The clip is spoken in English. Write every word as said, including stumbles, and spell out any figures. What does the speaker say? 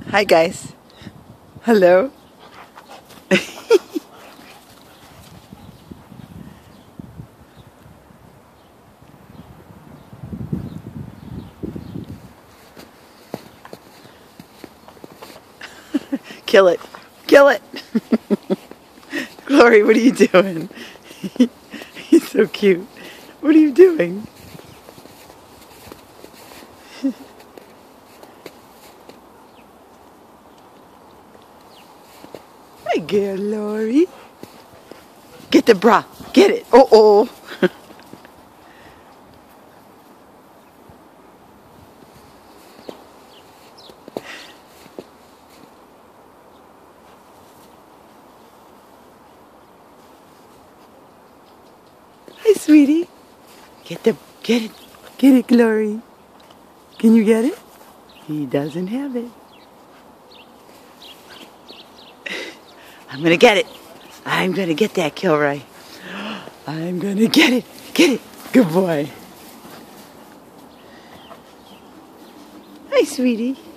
Hi guys. Hello. Kill it. Kill it. Glory, what are you doing? He's so cute. What are you doing? Hi, Glory. Get the bra. Get it. Uh oh. Hi, sweetie. Get the, get it, get it, Glory. Can you get it? He doesn't have it. I'm gonna get it. I'm gonna get that, Kilroy. I'm gonna get it. Get it. Good boy. Hi, sweetie.